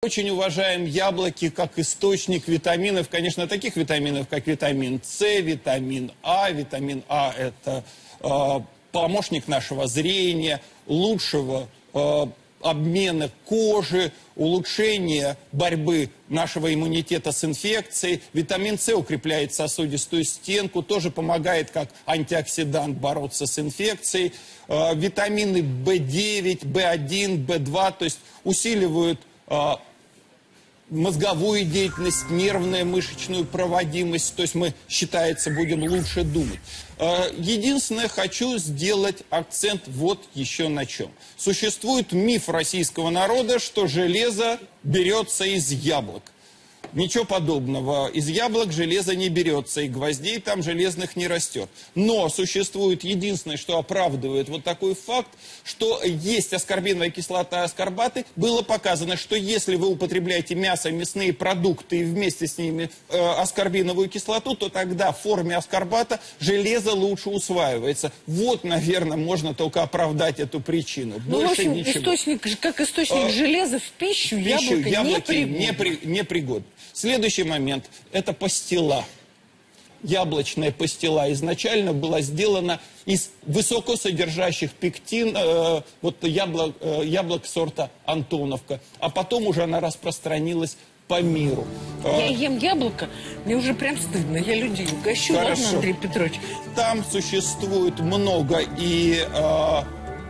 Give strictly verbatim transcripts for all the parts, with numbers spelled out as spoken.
очень уважаем яблоки как источник витаминов. Конечно, таких витаминов, как витамин С, витамин А. Витамин А – это э, помощник нашего зрения, лучшего э, обмена кожи, улучшения борьбы нашего иммунитета с инфекцией. Витамин С укрепляет сосудистую стенку, тоже помогает как антиоксидант бороться с инфекцией. Э, витамины В девять, В один, В два, то есть усиливают э, мозговую деятельность, нервную, мышечную проводимость, то есть мы, считается, будем лучше думать. Единственное, хочу сделать акцент вот еще на чем. Существует миф российского народа, что железо берется из яблок. Ничего подобного. Из яблок железо не берется, и гвоздей там железных не растет. Но существует единственное, что оправдывает вот такой факт, что есть аскорбиновая кислота, аскорбаты. Было показано, что если вы употребляете мясо, мясные продукты и вместе с ними э, аскорбиновую кислоту, то тогда в форме аскорбата железо лучше усваивается. Вот, наверное, можно только оправдать эту причину. Ну, Больше в общем, ничего. Источник, как источник а, железа в пищу, в пищу яблоко яблоки не пригодно. Не пригодно. Следующий момент – это пастила. Яблочная пастила изначально была сделана из высокосодержащих пектин, э, вот яблок, э, яблок сорта Антоновка, а потом уже она распространилась по миру. Я ем яблоко, мне уже прям стыдно, я людей угощу. Хорошо. Ладно, Андрей Петрович? Там существует много и... Э,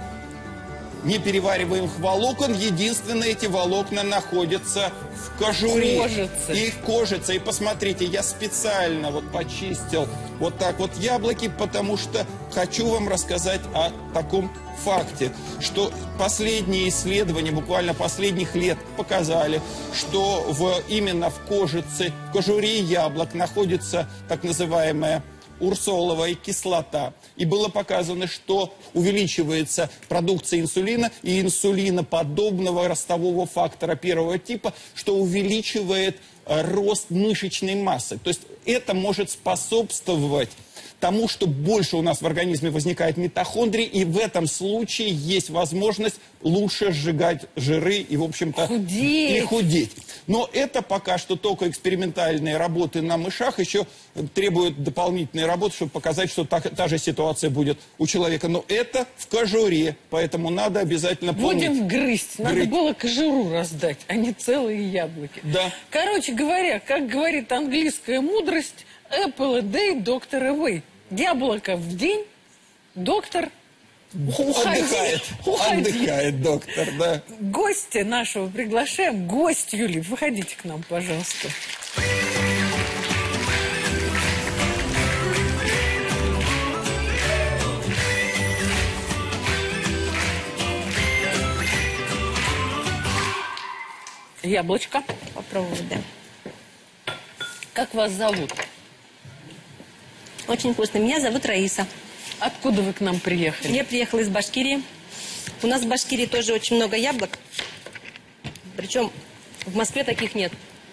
неперевариваемых волокон. Единственное, эти волокна находятся в кожуре. Кожице. И в кожице. И посмотрите, я специально вот почистил вот так вот яблоки, потому что хочу вам рассказать о таком факте, что последние исследования, буквально последних лет, показали, что в, именно в кожице, в кожуре яблок находится так называемая урсоловая кислота. И было показано, что увеличивается продукция инсулина и инсулиноподобного ростового фактора первого типа, что увеличивает э, рост мышечной массы. То есть это может способствовать тому, что больше у нас в организме возникает митохондрий, и в этом случае есть возможность лучше сжигать жиры и, в общем-то, худеть. и худеть. Но это пока что только экспериментальные работы на мышах, еще требуют дополнительной работы, чтобы показать, что та, та же ситуация будет у человека. Но это в кожуре, поэтому надо обязательно помнить. Будем грызть. Надо Грызть. было кожуру раздать, а не целые яблоки. Да. Короче говоря, как говорит английская мудрость, apple a day, доктор away. Яблоко в день, доктор уходи. Отдыхает. Уходи. Отдыхает доктор, да. Гостя нашего приглашаем. Гость, Юлий, выходите к нам, пожалуйста. Яблочко. Попробовать, да. Как вас зовут? Очень вкусно. Меня зовут Раиса. Откуда вы к нам приехали? Я приехала из Башкирии. У нас в Башкирии тоже очень много яблок. Причем в Москве таких нет.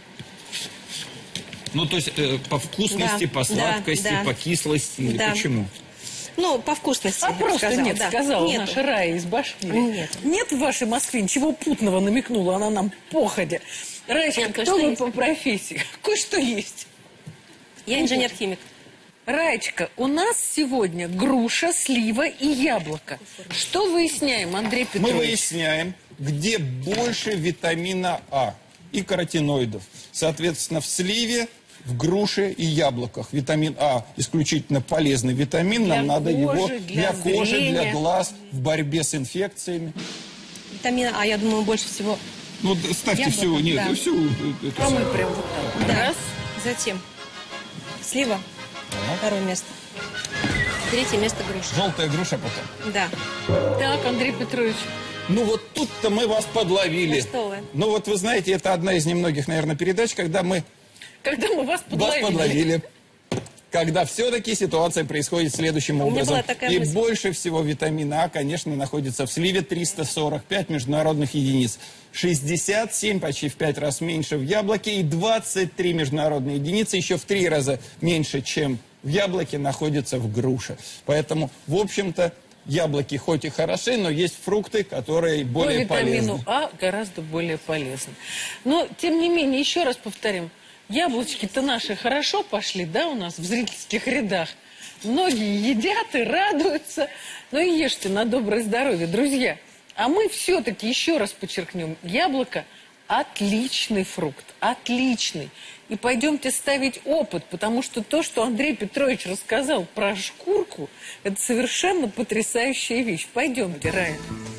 Ну, то есть э, по вкусности, Да, по сладкости, да, да. по кислости, или Да. почему? Ну, по вкусности. А я бы просто сказала, нет, да. сказала Нету. наша Рая из Башкирии. Нет. Нет в вашей Москве ничего путного, намекнула она нам походя. Раечка, Нет, кто кое-что вы есть. по профессии? Кое-что есть. Я инженер-химик. Раечка, у нас сегодня груша, слива и яблоко. Что выясняем, Андрей Петрович? Мы выясняем, где больше витамина А и каротиноидов. Соответственно, в сливе, в груше и яблоках. Витамин А исключительно полезный витамин. Для Нам надо кожи, его для для кожи, зрения. для глаз, в борьбе с инфекциями. Витамина А, я думаю, больше всего. Ну, ставьте Яблоко, всю, нет, да. всю эту А мы самую. прям вот так. Да. Раз. Затем слива. Второе место. Третье место груша. Желтая груша потом. Да. Так, Андрей Петрович. Ну вот тут-то мы вас подловили. Ну что вы. Ну вот вы знаете, это одна из немногих, наверное, передач, когда мы Когда мы вас подловили. вас подловили. Когда все-таки ситуация происходит следующим У меня образом. была такая И мысль. больше всего витамина А, конечно, находится в сливе, триста сорок пять международных единиц. шестьдесят семь, почти в пять раз меньше в яблоке, и двадцать три международные единицы, еще в три раза меньше, чем в яблоке, находится в груше. Поэтому, в общем-то, яблоки хоть и хороши, но есть фрукты, которые более По витамину полезны. А гораздо более полезны. Но, тем не менее, еще раз повторим, яблочки-то наши хорошо пошли, да, у нас в зрительских рядах. Многие едят и радуются. Ну и ешьте на доброе здоровье, друзья. А мы все-таки еще раз подчеркнем, яблоко отличный фрукт, отличный. И пойдемте ставить опыт, потому что то, что Андрей Петрович рассказал про шкурку, это совершенно потрясающая вещь. Пойдемте, Рая.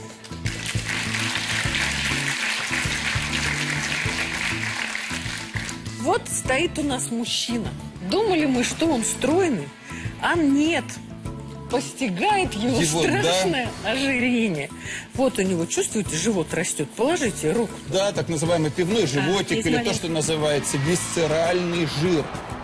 Вот стоит у нас мужчина. Думали мы, что он стройный, а нет. Постигает его, Его, страшное ожирение. Вот у него, чувствуете, живот растет. Положите руку. Да, так называемый пивной животик, есть или то, момент. что называется висцеральный жир.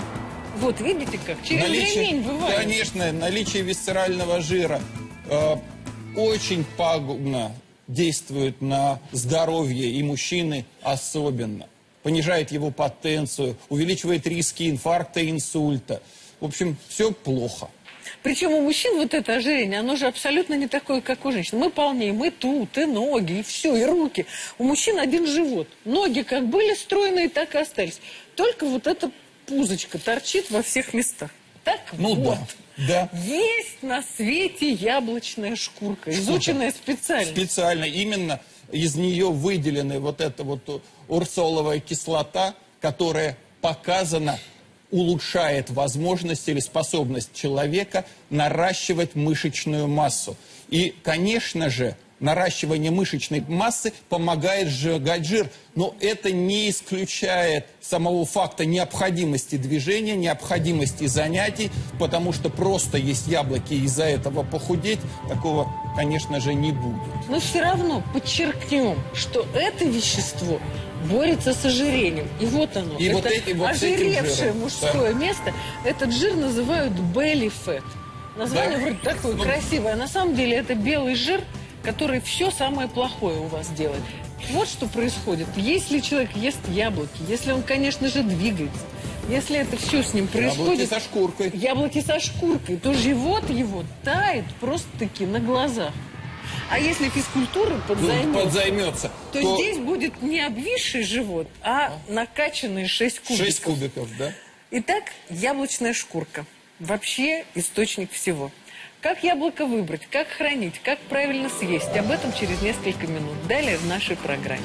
Вот видите как? Через Наличие- ремень бывает. Конечно, наличие висцерального жира э, очень пагубно действует на здоровье, и мужчины особенно. Понижает его потенцию, увеличивает риски инфаркта и инсульта. В общем, все плохо. Причем у мужчин вот это ожирение, оно же абсолютно не такое, как у женщин. Мы полнеем и тут, и ноги, и все, и руки. У мужчин один живот. Ноги как были стройные, так и остались. Только вот эта пузочка торчит во всех местах. Так Ну вот. да, да. Есть на свете яблочная шкурка, изученная специально. Специально именно из нее выделены вот эта вот урсоловая кислота, которая показана, улучшает возможность или способность человека наращивать мышечную массу. И, конечно же, наращивание мышечной массы помогает сжигать жир, но это не исключает самого факта необходимости движения, необходимости занятий, потому что просто есть яблоки и из-за этого похудеть, такого, конечно же, не будет. Но все равно подчеркнем, что это вещество борется с ожирением. И вот оно. И это вот эти- вот с этим ожиревшее жиром, мужское место. Этот жир называют belly fat. Название Да. вроде такое Ну, красивое. А на самом деле это белый жир, который все самое плохое у вас делает. Вот что происходит. Если человек ест яблоки, если он, конечно же, двигается, если это все с ним Яблоки происходит... со шкуркой. Яблоки со шкуркой, то живот его тает просто-таки на глазах. А если физкультурой подзаймется, Подзаймется. то, здесь будет не обвисший живот, а накачанные шесть кубиков. шесть кубиков, да? Итак, яблочная шкурка. Вообще источник всего. Как яблоко выбрать, как хранить, как правильно съесть. Об этом через несколько минут. Далее в нашей программе.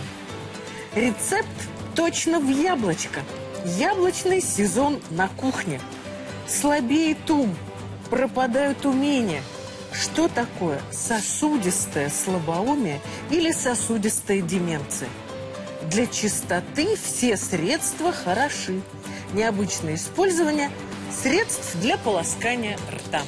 Рецепт точно в яблочко. Яблочный сезон на кухне. Слабеет ум, пропадают умения. Что такое сосудистое слабоумие или сосудистая деменция? Для чистоты все средства хороши. Необычное использование средств для полоскания рта.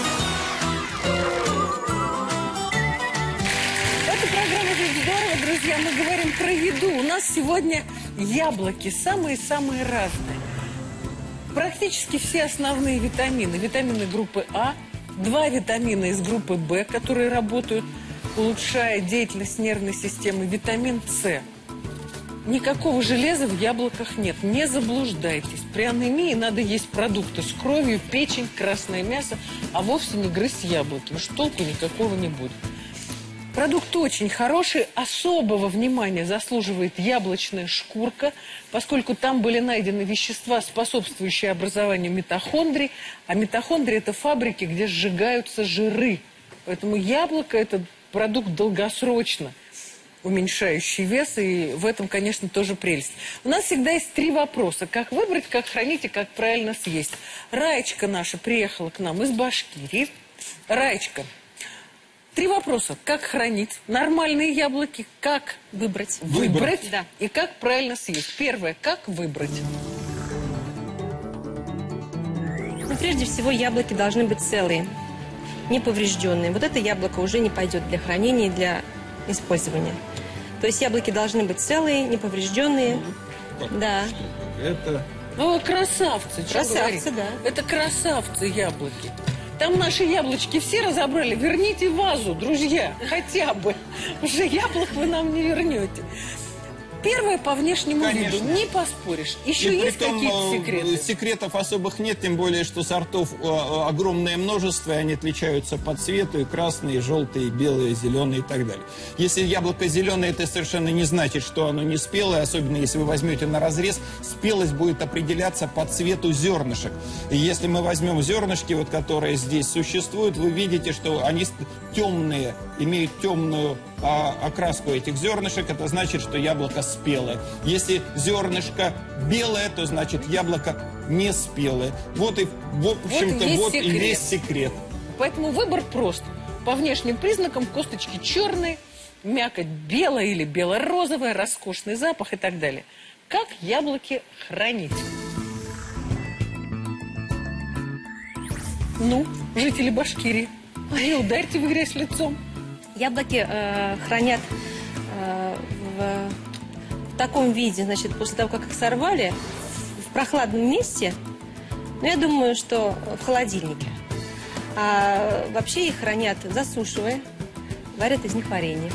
Это программа «Жить здорово», друзья. Мы говорим про еду. У нас сегодня яблоки самые-самые разные. Практически все основные витамины. Витамины группы А, два витамина из группы В, которые работают, улучшая деятельность нервной системы. Витамин С. Никакого железа в яблоках нет. Не заблуждайтесь. При анемии надо есть продукты с кровью, печень, красное мясо, а вовсе не грызть яблоки. Уж толку никакого не будет. Продукт очень хороший. Особого внимания заслуживает яблочная шкурка, поскольку там были найдены вещества, способствующие образованию митохондрий. А митохондрии – это фабрики, где сжигаются жиры. Поэтому яблоко – это продукт долгосрочно уменьшающий вес, и в этом, конечно, тоже прелесть. У нас всегда есть три вопроса. Как выбрать, как хранить и как правильно съесть. Раечка наша приехала к нам из Башкирии. Раечка, три вопроса. Как хранить нормальные яблоки, как Выбрать. выбрать, Да. и как правильно съесть. Первое, как выбрать. Ну, прежде всего, яблоки должны быть целые, не поврежденные. Вот это яблоко уже не пойдет для хранения и для использования. То есть яблоки должны быть целые, не поврежденные. Да. Это... О, красавцы, что Красавцы, говорить. да. Это красавцы яблоки. Там наши яблочки все разобрали. Верните вазу, друзья, хотя бы. Уже яблок вы нам не вернете. Первое по внешнему Конечно. виду, не поспоришь. Еще И есть притом, какие-то э, секреты? Секретов особых нет, тем более, что сортов э, огромное множество, и они отличаются по цвету, и красные, и желтые, и белые, и зеленые, и так далее. Если яблоко зеленое, это совершенно не значит, что оно не спелое, особенно если вы возьмете на разрез, спелость будет определяться по цвету зернышек. И если мы возьмем зернышки, вот, которые здесь существуют, вы видите, что они темные, имеют темную а, окраску этих зернышек, это значит, что яблоко спелое. Если зернышко белое, то значит яблоко не спелое. Вот и, в общем-то, весь вот и секрет. весь секрет. Поэтому выбор прост. По внешним признакам косточки черные, мякоть белая или бело-розовая, роскошный запах и так далее. Как яблоки хранить? Ну, жители Башкирии, не ударьте в грязь лицом. Яблоки э, хранят э, в, в таком виде, значит, после того, как их сорвали, в прохладном месте, ну, я думаю, что в холодильнике. А вообще их хранят, засушивая, варят из них варенье.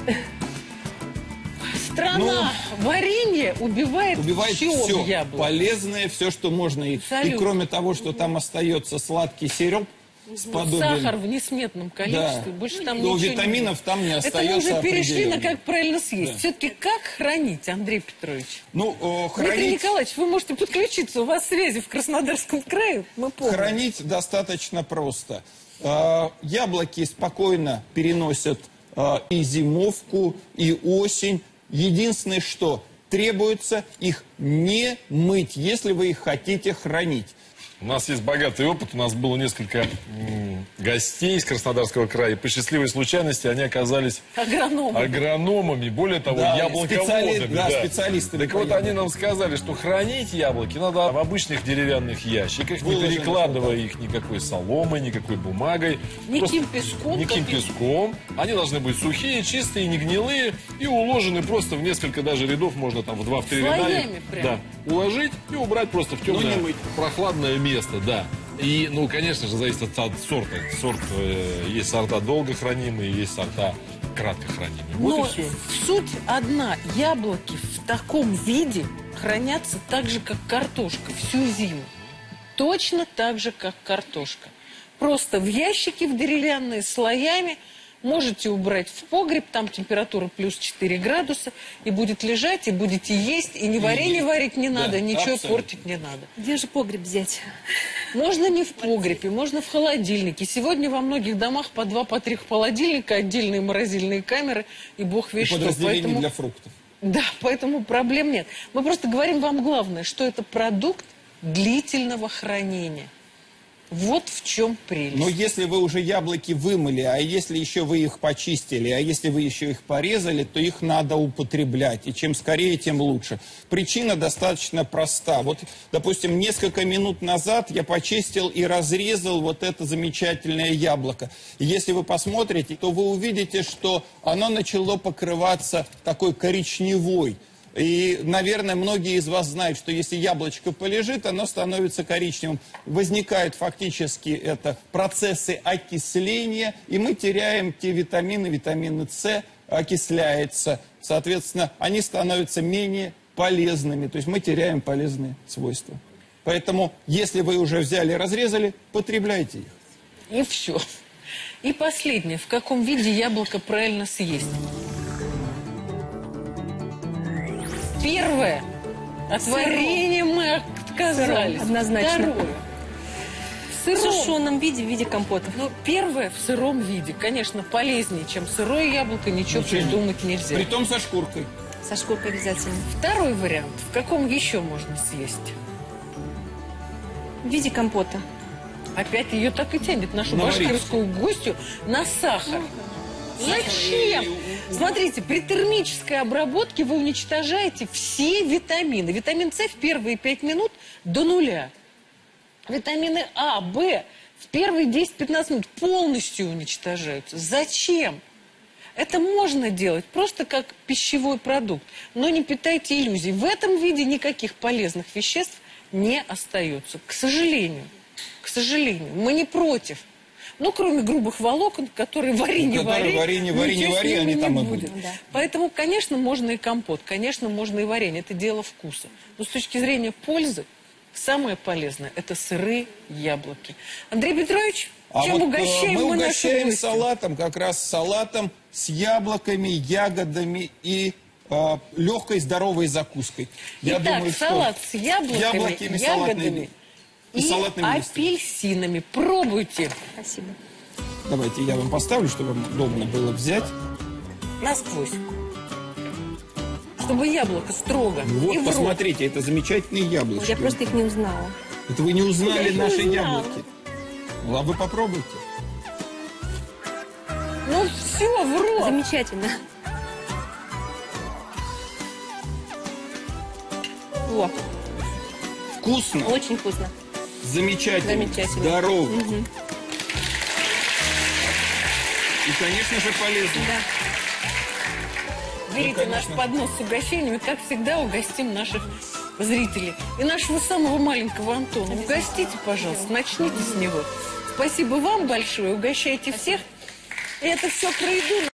Страна варенье убивает, Убивает все, все яблок. полезное, все, что можно. И, и Абсолютно. кроме того, что там остается сладкий сироп с подобием... Сахар в несметном количестве, Да. больше там Но ничего витаминов нет. там не Это остается мы уже перешли на определенно. как правильно съесть. Да. Все-таки как хранить, Андрей Петрович? Ну, э, Дмитрий хранить... Николаевич, вы можете подключиться, у вас связи в Краснодарском крае, мы помним. Хранить достаточно просто. Э, Яблоки спокойно переносят э, и зимовку, и осень. Единственное, что требуется, их не мыть, если вы их хотите хранить. У нас есть богатый опыт. У нас было несколько м, гостей из Краснодарского края. И по счастливой случайности они оказались Агрономы. агрономами. Более того, Да, яблоководами. специали- да, специалистами Так по вот, яблокам. они нам сказали, что хранить яблоки надо в обычных деревянных ящиках, не Выложено, перекладывая их никакой соломой, никакой бумагой. Никаким Просто песком. Никаким каким- песком. Они должны быть сухие, чистые, не гнилые и уложены просто в несколько даже рядов, можно там в два-три ряда. Слоями их, прям. Да, уложить и убрать просто в темное, не мыть. прохладное место, да. И, ну, конечно же, зависит от, от сорта. Сорт, э, есть сорта долго хранимые, есть сорта кратко хранимые. Вот Но и все. суть одна. Яблоки в таком виде хранятся так же, как картошка, всю зиму. Точно так же, как картошка. Просто в ящики в деревянные слоями. Можете убрать в погреб, там температура плюс четыре градуса, и будет лежать, и будете есть, и ни варенье есть. варить не надо, Да, ничего абсолютно. портить не надо. Где же погреб взять? Можно не в погребе, можно в холодильнике. Сегодня во многих домах по два, по три холодильника, отдельные морозильные камеры, и бог И весь что. подразделение Поэтому, для фруктов. да, поэтому проблем нет. Мы просто говорим вам главное, что это продукт длительного хранения. Вот в чем прелесть. Но если вы уже яблоки вымыли, а если еще вы их почистили, а если вы еще их порезали, то их надо употреблять. И чем скорее, тем лучше. Причина достаточно проста. Вот, допустим, несколько минут назад я почистил и разрезал вот это замечательное яблоко. И если вы посмотрите, то вы увидите, что оно начало покрываться такой коричневой. И, наверное, многие из вас знают, что если яблочко полежит, оно становится коричневым. Возникают фактически это процессы окисления, и мы теряем те витамины, витамины С окисляется. Соответственно, они становятся менее полезными, то есть мы теряем полезные свойства. Поэтому, если вы уже взяли и разрезали, потребляйте их. И все. И последнее. В каком виде яблоко правильно съесть? Первое. От Сыром. варенья мы отказались. Сыром, однозначно. Второе. В В сыром. сушеном виде, в виде компотов. Ну, первое в сыром виде. Конечно, полезнее, чем сырое яблоко. Ничего Ничего. придумать нельзя. Притом со шкуркой. Со шкуркой обязательно. Второй вариант. В каком еще можно съесть? В виде компота. Опять ее так и тянет, нашу Наварить. башкирскую гостью, на сахар. Зачем? Смотрите, при термической обработке вы уничтожаете все витамины. Витамин С в первые пять минут до нуля. Витамины А, В в первые десять-пятнадцать минут полностью уничтожаются. Зачем? Это можно делать просто как пищевой продукт. Но не питайте иллюзий. В этом виде никаких полезных веществ не остается. К сожалению. К сожалению. Мы не против. Ну, кроме грубых волокон, которые вари не Которые вари, вари, не вари, ничего не с вари, ними они не там и будет. будут. Да. Поэтому, конечно, можно и компот, конечно, можно и варенье. Это дело вкуса. Но с точки зрения пользы, самое полезное – это сырые яблоки. Андрей Петрович, А чем вот, э, угощаем мы мы наших угощаем гостей? салатом, как раз салатом с яблоками, ягодами и э, легкой здоровой закуской. Я Итак, думаю, что салат с яблоками, яблоками, салатные- ягодами и и, салатными листьями. апельсинами. Пробуйте. Спасибо. Давайте я вам поставлю, чтобы вам удобно было взять. Насквозь. Чтобы яблоко строго Вот, и в рот. посмотрите, это замечательные яблочки. Я просто их не узнала. Это вы не узнали Я их не наши узнала. яблоки. Ну, а вы попробуйте. Ну все, в рот. Замечательно. О, Вкусно, очень вкусно. замечательно, Замечательно. здорово. И, конечно же, полезно. Да. Берите Ну, наш конечно. поднос с угощениями, как всегда угостим наших зрителей. И нашего самого маленького Антона. Угостите, пожалуйста, начните с него. Спасибо вам большое, угощайте всех. И это все про еду.